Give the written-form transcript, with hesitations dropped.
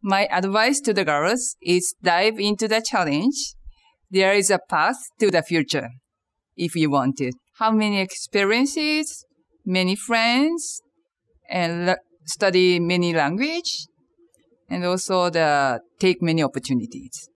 My advice to the girls is dive into the challenge. There is a path to the future if you want it. Have many experiences, many friends, and study many language, and also take many opportunities.